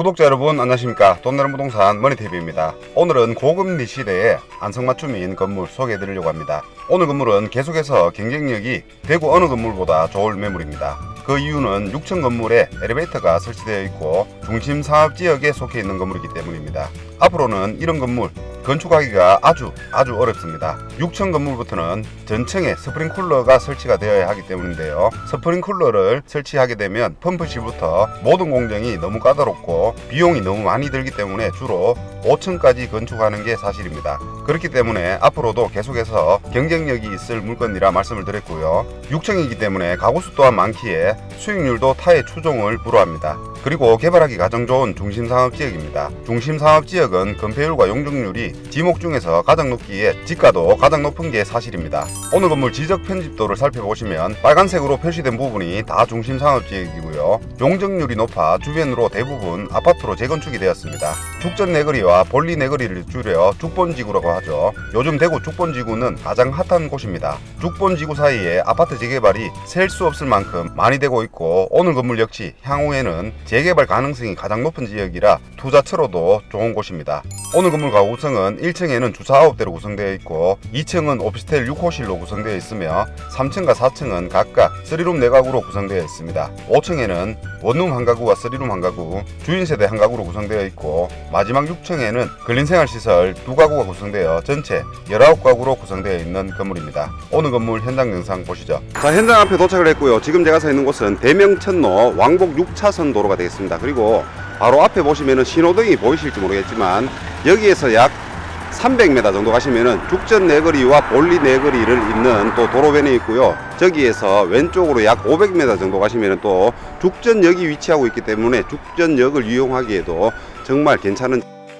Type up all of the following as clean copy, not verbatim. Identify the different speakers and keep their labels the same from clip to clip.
Speaker 1: 구독자 여러분 안녕하십니까. 돈나는 부동산 머니TV입니다. 오늘은 고금리 시대에 안성맞춤인 건물 소개해 드리려고 합니다. 오늘 건물은 계속해서 경쟁력이 대구 어느 건물보다 좋을 매물입니다. 그 이유는 6층 건물에 엘리베이터가 설치되어 있고 중심 상업지역에 속해 있는 건물이기 때문입니다. 앞으로는 이런 건물 건축하기가 아주 어렵습니다. 6층 건물부터는 전층에 스프링쿨러가 설치가 되어야 하기 때문인데요. 스프링쿨러를 설치하게 되면 펌프실부터 모든 공정이 너무 까다롭고 비용이 너무 많이 들기 때문에 주로 5층까지 건축하는 게 사실입니다. 그렇기 때문에 앞으로도 계속해서 경쟁력이 있을 물건이라 말씀을 드렸고요. 6층이기 때문에 가구수 또한 많기에 수익률도 타의 추종을 불허합니다. 그리고 개발하기 가장 좋은 중심상업지역입니다. 중심상업지역은 건폐율과 용적률이 지목 중에서 가장 높기에 지가도 가장 높은 게 사실입니다. 오늘 건물 지적 편집도를 살펴보시면 빨간색으로 표시된 부분이 다 중심상업지역이고요. 용적률이 높아 주변으로 대부분 아파트로 재건축이 되었습니다. 죽전 내거리와 본리 내거리를 줄여 죽본지구라고 하죠. 요즘 대구 죽본지구는 가장 핫한 곳입니다. 죽본지구 사이에 아파트 재개발이 셀 수 없을 만큼 많이 되고 있고, 오늘 건물 역시 향후에는 재개발 가능성이 가장 높은 지역이라 투자처로도 좋은 곳입니다. 오늘 건물 가구 구성은 1층에는 주차 9대로 구성되어 있고 2층은 오피스텔 6호실로 구성되어 있으며 3층과 4층은 각각 3룸 4가구로 구성되어 있습니다. 5층에는 원룸 1가구와 3룸 1가구, 주인세대 1가구로 구성되어 있고 마지막 6층에는 근린생활시설 2가구가 구성되어 전체 19가구로 구성되어 있는 건물입니다. 오늘 건물 현장 영상 보시죠. 자, 현장 앞에 도착을 했고요. 지금 제가 서 있는 곳은 대명천로 왕복 6차선 도로가 되겠습니다. 그리고 바로 앞에 보시면은 신호등이 보이실지 모르겠지만 여기에서 약 300m 정도 가시면은 죽전 내거리와 본리 내거리를 잇는 또 도로변이 있고요. 저기에서 왼쪽으로 약 500m 정도 가시면은 또 죽전역이 위치하고 있기 때문에 죽전역을 이용하기에도 정말 괜찮은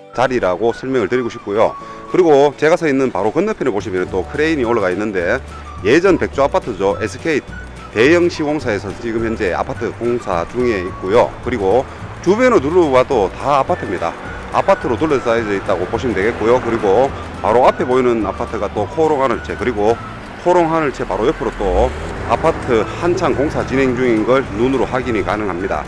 Speaker 1: 자리라고 설명을 드리고 싶고요. 그리고 제가 서 있는 바로 건너편에 보시면 또 크레인이 올라가 있는데 예전 백조 아파트죠. SK 대형 시공사에서 지금 현재 아파트 공사 중에 있고요. 그리고 주변을 둘러봐도 다 아파트입니다. 아파트로 둘러싸여 있다고 보시면 되겠고요. 그리고 바로 앞에 보이는 아파트가 또 호롱하늘채, 그리고 호롱하늘채 바로 옆으로 또 아파트 한창 공사 진행 중인 걸 눈으로 확인이 가능합니다.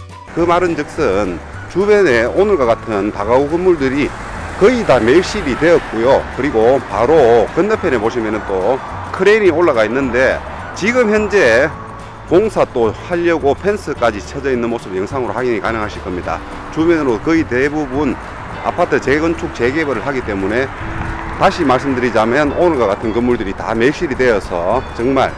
Speaker 1: 그 말은 즉슨 주변에 오늘과 같은 다가구 건물들이 거의 다 밀실이 되었고요. 그리고 바로 건너편에 보시면은 또 크레인이 올라가 있는데 지금 현재 공사 또 하려고 펜스까지 쳐져 있는 모습 영상으로 확인이 가능하실 겁니다. 주변으로 거의 대부분 아파트 재건축 재개발을 하기 때문에 다시 말씀드리자면 오늘과 같은 건물들이 다 매실이 되어서 정말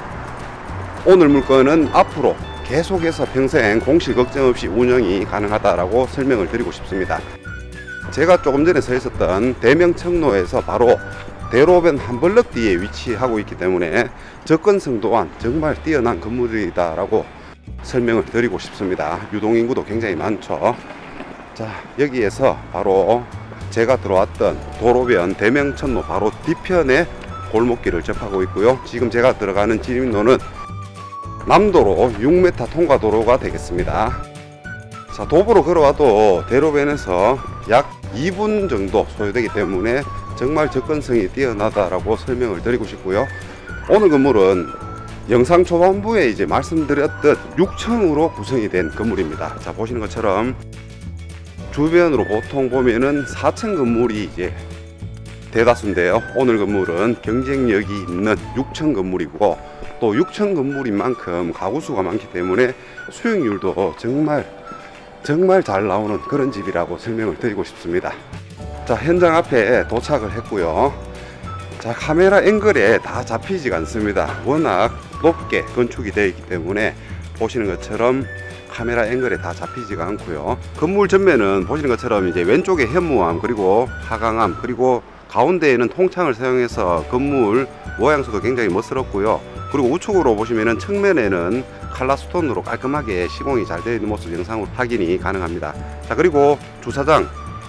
Speaker 1: 오늘 물건은 앞으로 계속해서 평생 공실 걱정 없이 운영이 가능하다라고 설명을 드리고 싶습니다. 제가 조금 전에 서 있었던 대명청로에서 바로 대로변 한 블럭 뒤에 위치하고 있기 때문에 접근성 또한 정말 뛰어난 건물이다 라고 설명을 드리고 싶습니다. 유동인구도 굉장히 많죠. 자, 여기에서 바로 제가 들어왔던 도로변 대명천로 바로 뒤편에 골목길을 접하고 있고요. 지금 제가 들어가는 진입로는 남도로 6m 통과도로가 되겠습니다. 자, 도보로 걸어와도 대로변에서 약 2분 정도 소요되기 때문에 정말 접근성이 뛰어나다라고 설명을 드리고 싶고요. 오늘 건물은 영상 초반부에 이제 말씀드렸듯 6층으로 구성이 된 건물입니다. 자, 보시는 것처럼 주변으로 보통 보면은 4층 건물이 이제 대다수인데요. 오늘 건물은 경쟁력이 있는 6층 건물이고 또 6층 건물인 만큼 가구수가 많기 때문에 수익률도 정말 잘 나오는 그런 집이라고 설명을 드리고 싶습니다. 자, 현장 앞에 도착을 했고요. 자, 카메라 앵글에 다 잡히지가 않습니다. 워낙 높게 건축이 되어 있기 때문에 보시는 것처럼 카메라 앵글에 다 잡히지가 않고요. 건물 전면은 보시는 것처럼 이제 왼쪽에 현무암, 그리고 하강암, 그리고 가운데에는 통창을 사용해서 건물 모양새도 굉장히 멋스럽고요. 그리고 우측으로 보시면은 측면에는 칼라스톤으로 깔끔하게 시공이 잘 되어 있는 모습 영상으로 확인이 가능합니다. 자, 그리고 주차장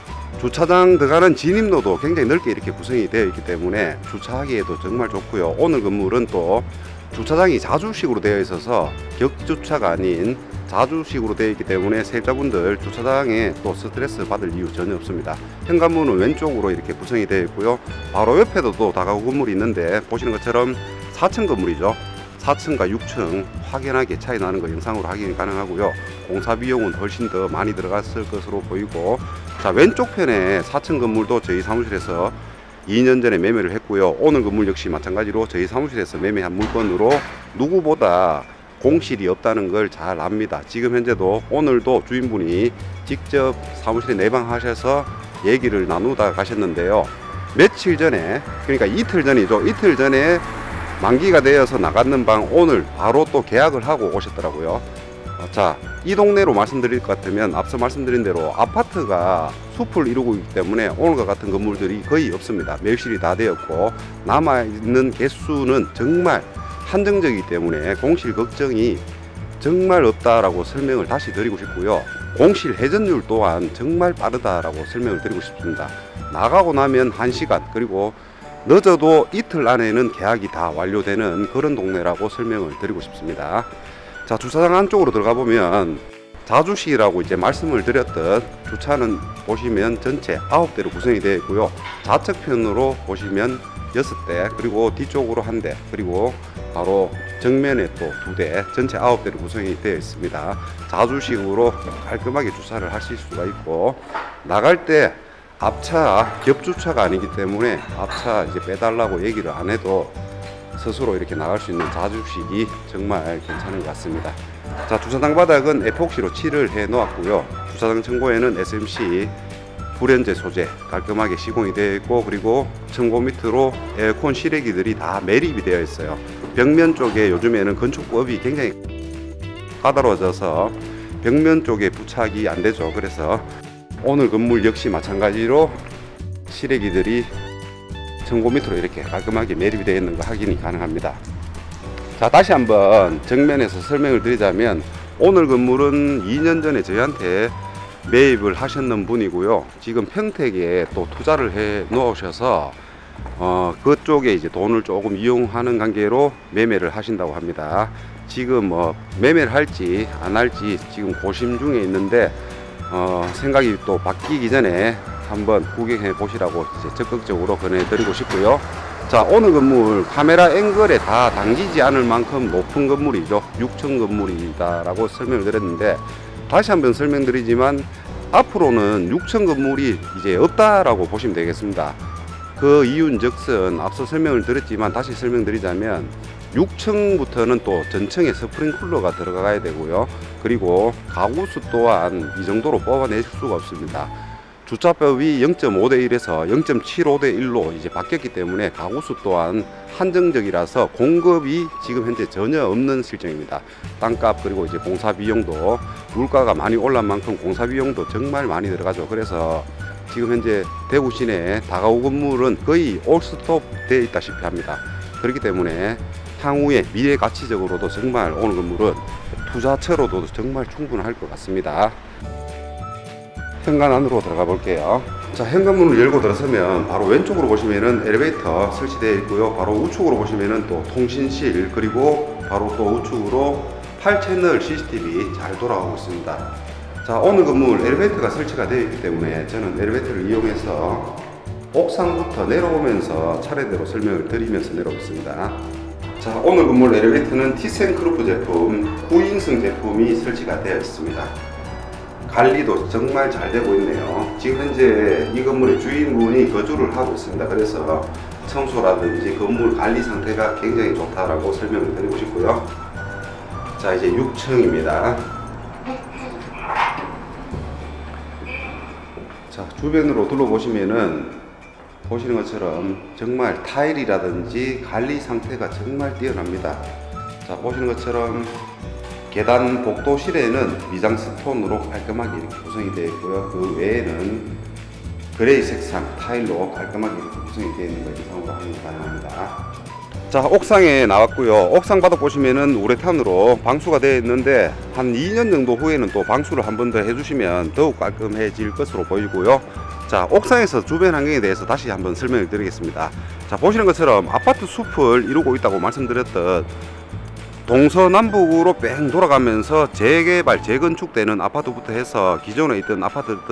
Speaker 1: 들어가는 진입로도 굉장히 넓게 이렇게 구성이 되어 있기 때문에 주차하기에도 정말 좋고요. 오늘 건물은 또 주차장이 자주식으로 되어 있어서 격주차가 아닌 자주식으로 되어 있기 때문에 세입자분들 주차장에 또 스트레스 받을 이유 전혀 없습니다. 현관문은 왼쪽으로 이렇게 구성이 되어 있고요. 바로 옆에도 또 다가구 건물이 있는데 보시는 것처럼 4층 건물이죠. 4층과 6층 확연하게 차이 나는 거 영상으로 확인이 가능하고요. 공사 비용은 훨씬 더 많이 들어갔을 것으로 보이고, 자, 왼쪽 편에 4층 건물도 저희 사무실에서 2년 전에 매매를 했고요. 오늘 건물 역시 마찬가지로 저희 사무실에서 매매한 물건으로 누구보다 공실이 없다는 걸 잘 압니다. 지금 현재도 오늘도 주인분이 직접 사무실에 내방하셔서 얘기를 나누다 가셨는데요. 며칠 전에, 그러니까 이틀 전이죠. 이틀 전에 만기가 되어서 나갔는 방 오늘 바로 또 계약을 하고 오셨더라고요. 자, 이 동네로 말씀드릴 것 같으면 앞서 말씀드린 대로 아파트가 숲을 이루고 있기 때문에 오늘과 같은 건물들이 거의 없습니다. 매입실이 다 되었고 남아있는 개수는 정말 한정적이기 때문에 공실 걱정이 정말 없다라고 설명을 다시 드리고 싶고요. 공실 회전율 또한 정말 빠르다라고 설명을 드리고 싶습니다. 나가고 나면 1시간, 그리고 늦어도 이틀 안에는 계약이 다 완료되는 그런 동네라고 설명을 드리고 싶습니다. 자, 주차장 안쪽으로 들어가 보면 자주식이라고 이제 말씀을 드렸듯 주차는 보시면 전체 9대로 구성이 되어 있고요. 좌측편으로 보시면 6대, 그리고 뒤쪽으로 1대, 그리고 바로 정면에 또 2대, 전체 9대로 구성이 되어 있습니다. 자주식으로 깔끔하게 주차를 하실 수가 있고, 나갈 때 앞차 겹주차가 아니기 때문에 앞차 이제 빼달라고 얘기를 안 해도 스스로 이렇게 나갈 수 있는 자주식이 정말 괜찮은 것 같습니다. 자, 주차장 바닥은 에폭시로 칠을 해 놓았고요. 주차장 청고에는 SMC 불연제 소재 깔끔하게 시공이 되어 있고, 그리고 청고 밑으로 에어컨 실외기들이 다 매립이 되어 있어요. 벽면 쪽에 요즘에는 건축법이 굉장히 까다로워져서 벽면 쪽에 부착이 안 되죠. 그래서 오늘 건물 역시 마찬가지로 실외기들이 청고 밑으로 이렇게 깔끔하게 매립이 되어 있는 거 확인이 가능합니다. 자, 다시 한번 정면에서 설명을 드리자면 오늘 건물은 2년 전에 저희한테 매입을 하셨는 분이고요. 지금 평택에 또 투자를 해 놓으셔서 그쪽에 이제 돈을 조금 이용하는 관계로 매매를 하신다고 합니다. 지금 매매를 할지 안 할지 지금 고심 중에 있는데 생각이 또 바뀌기 전에 한번 구경해 보시라고 이제 적극적으로 권해드리고 싶고요. 자, 오늘 건물 카메라 앵글에 다 당기지 않을 만큼 높은 건물이죠. 6층 건물이다라고 설명을 드렸는데, 다시 한번 설명드리지만 앞으로는 6층 건물이 이제 없다라고 보시면 되겠습니다. 그 이유는즉슨 앞서 설명을 드렸지만 다시 설명드리자면 6층부터는 또 전층에 스프링쿨러가 들어가야 되고요. 그리고 가구수 또한 이 정도로 뽑아낼 수가 없습니다. 주차법이 0.5대 1에서 0.75대 1로 이제 바뀌었기 때문에 가구수 또한 한정적이라서 공급이 지금 현재 전혀 없는 실정입니다. 땅값, 그리고 이제 공사 비용도 물가가 많이 올란 만큼 공사 비용도 정말 많이 들어가죠. 그래서 지금 현재 대구 시내 다가구 건물은 거의 올스톱 되어 있다시피 합니다. 그렇기 때문에 향후에 미래 가치적으로도 정말 오늘 건물은 투자처로도 정말 충분할 것 같습니다. 현관 안으로 들어가 볼게요. 자, 현관문을 열고 들어서면 바로 왼쪽으로 보시면은 엘리베이터 설치되어 있고요. 바로 우측으로 보시면은 또 통신실, 그리고 바로 또 우측으로 8채널 CCTV 잘 돌아가고 있습니다. 자, 오늘 건물 엘리베이터가 설치가 되어 있기 때문에 저는 엘리베이터를 이용해서 옥상부터 내려오면서 차례대로 설명을 드리면서 내려오겠습니다. 자, 오늘 건물 엘리베이터는 티센크루프 제품 9인승 제품이 설치가 되어 있습니다. 관리도 정말 잘 되고 있네요. 지금 현재 이 건물의 주인분이 거주를 하고 있습니다. 그래서 청소라든지 건물 관리 상태가 굉장히 좋다라고 설명을 드리고 싶고요. 자, 이제 6층입니다. 자, 주변으로 둘러보시면은 보시는 것처럼 정말 타일이라든지 관리 상태가 정말 뛰어납니다. 자, 보시는 것처럼 계단 복도실에는 미장 스톤으로 깔끔하게 이렇게 구성이 되어 있고요. 그 외에는 그레이 색상 타일로 깔끔하게 이렇게 구성이 되어 있는 거 영상으로 확인이 가능합니다. 자, 옥상에 나왔고요. 옥상 바닥 보시면은 우레탄으로 방수가 되어 있는데 한 2년 정도 후에는 또 방수를 한 번 더 해주시면 더욱 깔끔해질 것으로 보이고요. 자, 옥상에서 주변 환경에 대해서 다시 한번 설명을 드리겠습니다. 자, 보시는 것처럼 아파트 숲을 이루고 있다고 말씀드렸듯 동서남북으로 뺑 돌아가면서 재개발, 재건축되는 아파트부터 해서 기존에 있던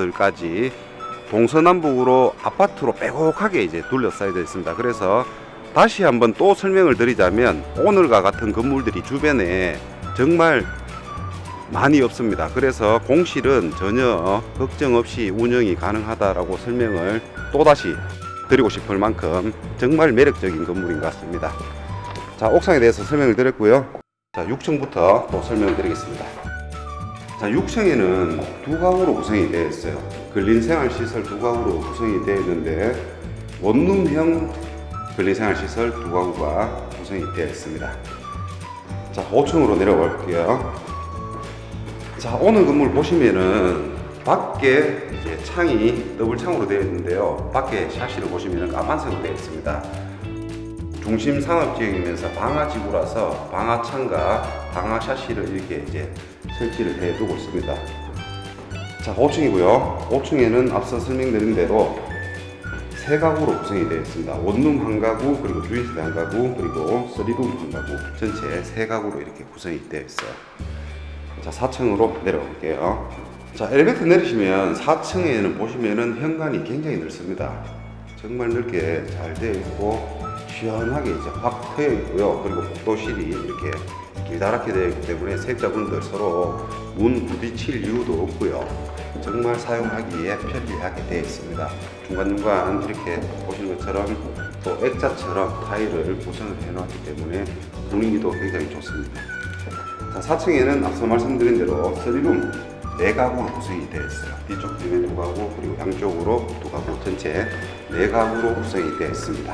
Speaker 1: 아파트들까지 동서남북으로 아파트로 빼곡하게 이제 둘러싸여 있습니다. 그래서 다시 한번 또 설명을 드리자면 오늘과 같은 건물들이 주변에 정말 많이 없습니다. 그래서 공실은 전혀 걱정 없이 운영이 가능하다라고 설명을 또다시 드리고 싶을 만큼 정말 매력적인 건물인 것 같습니다. 자, 옥상에 대해서 설명을 드렸고요. 자, 6층부터 또 설명을 드리겠습니다. 자, 6층에는 두 가구로 구성이 되어 있어요. 근린생활시설 두 가구로 구성이 되어 있는데 원룸형 근린생활시설 두 가구가 구성이 되어 있습니다. 자, 5층으로 내려가 볼게요. 자, 오늘 건물 보시면은 밖에 이제 창이 더블 창으로 되어 있는데요. 밖에 샤시를 보시면은 까만색으로 되어 있습니다. 중심 상업지역이면서 방화지구라서 방화창과 방화 샤시를 이렇게 이제 설치를 해 두고 있습니다. 자, 5층이고요. 5층에는 앞서 설명드린 대로 세 가구로 구성이 되어 있습니다. 원룸 한 가구, 그리고 주인세대 한 가구, 그리고 3룸 한 가구, 전체 세 가구로 이렇게 구성이 되어 있어요. 자, 4층으로 내려가 볼게요. 자, 엘리베이터 내리시면 4층에는 보시면은 현관이 굉장히 넓습니다. 정말 넓게 잘 되어 있고 시원하게 이제 확 트여 있고요. 그리고 복도실이 이렇게 길다랗게 되어 있기 때문에 세입자분들 서로 문 부딪힐 이유도 없고요. 정말 사용하기에 편리하게 되어 있습니다. 중간중간 이렇게 보시는 것처럼 또 액자처럼 타일을 구성을 해 놓았기 때문에 분위기도 굉장히 좋습니다. 자, 4층에는 앞서 말씀드린 대로 3룸 4가구로 구성이 되어 있어요. 뒤쪽 뒤에 2가구, 그리고 양쪽으로 2가구, 전체 4가구로 구성이 되어 있습니다.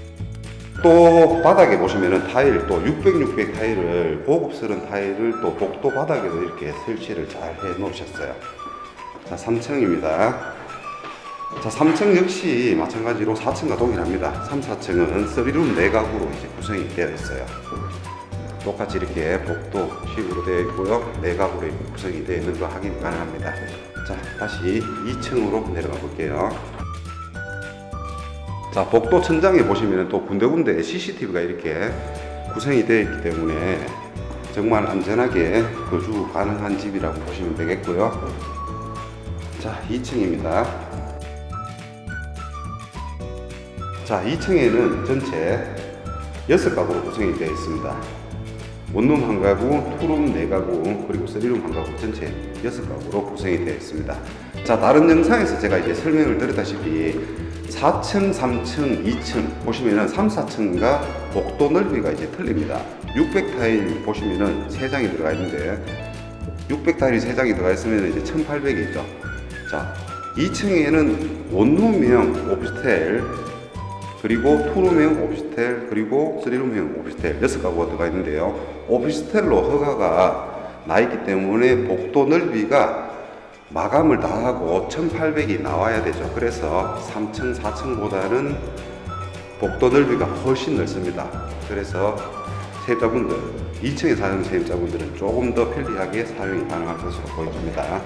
Speaker 1: 또 바닥에 보시면은 타일, 또 600 타일을, 고급스러운 타일을 또 복도 바닥에도 이렇게 설치를 잘 해 놓으셨어요. 자, 3층입니다. 자, 3층 역시 마찬가지로 4층과 동일합니다. 3, 4층은 3룸 4가구로 이제 구성이 되어 있어요. 똑같이 이렇게 복도 식으로 되어 있고요. 4가구로 이렇게 구성이 되어 있는 거 확인 가능합니다. 자, 다시 2층으로 내려가 볼게요. 자, 복도 천장에 보시면 또 군데군데 CCTV가 이렇게 구성이 되어 있기 때문에 정말 안전하게 거주 가능한 집이라고 보시면 되겠고요. 자, 2층입니다. 자, 2층에는 전체 6가구로 구성이 되어 있습니다. 원룸 한 가구, 투룸 4가구, 그리고 3룸 한 가구, 전체 6가구로 구성이 되어 있습니다. 자, 다른 영상에서 제가 이제 설명을 드렸다시피 4층, 3층, 2층 보시면은 3, 4층과 복도 넓이가 이제 틀립니다. 600 타일 보시면은 3장이 들어가 있는데 600 타일이 3장이 들어가 있으면 이제 1800이죠. 자, 2층에는 원룸형 오피스텔, 그리고 투룸형 오피스텔, 그리고 3룸형 오피스텔 6가구가 들어가 있는데요. 오피스텔로 허가가 나 있기 때문에 복도 넓이가 마감을 다 하고 1800이 나와야 되죠. 그래서 3층, 4층보다는 복도 넓이가 훨씬 넓습니다. 그래서 세입자분들, 2층에 사는 세입자분들은 조금 더 편리하게 사용이 가능할 것으로 보여집니다.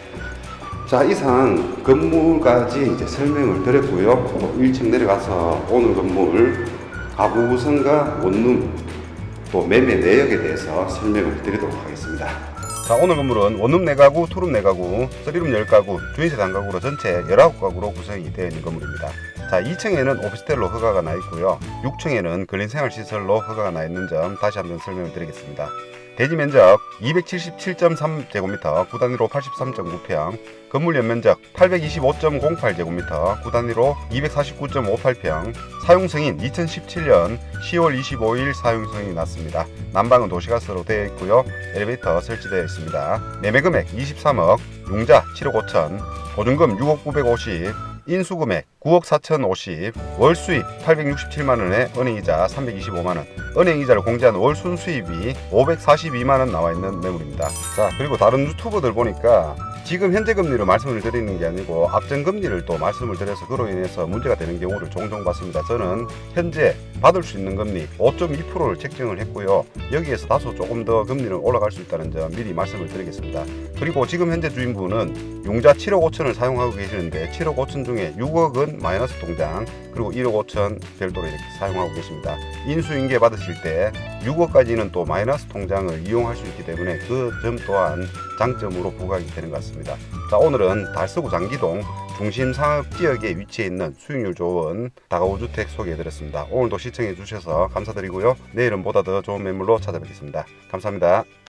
Speaker 1: 자, 이상 건물까지 이제 설명을 드렸고요. 또 1층 내려가서 오늘 건물 가구 구성과 원룸 또 매매 내역에 대해서 설명을 드리도록 하겠습니다. 자, 오늘 건물은 원룸 4가구, 투룸 4가구, 3룸 10가구, 주인세대 1가구로 전체 19가구로 구성이 되어 있는 건물입니다. 자, 2층에는 오피스텔로 허가가 나 있고요. 6층에는 근린생활시설로 허가가 나 있는 점 다시 한번 설명을 드리겠습니다. 대지 면적 277.3제곱미터, 구단위로 83.9평, 건물 연면적 825.08제곱미터, 구단위로 249.58평, 사용승인 2017년 10월 25일 사용승인이 났습니다. 난방은 도시가스로 되어 있고요. 엘리베이터 설치되어 있습니다. 매매금액 23억, 융자 7억 5천, 보증금 6억 950, 인수금액 9억 4,050, 월수입 867만원에 은행이자 325만원, 은행이자를 공제한 월 순수입이 542만원 나와있는 매물입니다. 자, 그리고 다른 유튜버들 보니까 지금 현재 금리로 말씀을 드리는 게 아니고 앞전 금리를 또 말씀을 드려서 그로 인해서 문제가 되는 경우를 종종 봤습니다. 저는 현재 받을 수 있는 금리 5.2%를 책정을 했고요. 여기에서 다소 조금 더 금리는 올라갈 수 있다는 점 미리 말씀을 드리겠습니다. 그리고 지금 현재 주인분은 융자 7억 5천을 사용하고 계시는데 7억 5천 중에 6억은 마이너스 통장, 그리고 1억 5천 별도로 이렇게 사용하고 계십니다. 인수인계 받으실 때 6억까지는 또 마이너스 통장을 이용할 수 있기 때문에 그 점 또한 장점으로 부각이 되는 것 같습니다. 자, 오늘은 달서구 장기동 중심 상업지역에 위치해 있는 수익률 좋은 다가구주택 소개해드렸습니다. 오늘도 시청해 주셔서 감사드리고요. 내일은 보다 더 좋은 매물로 찾아뵙겠습니다. 감사합니다.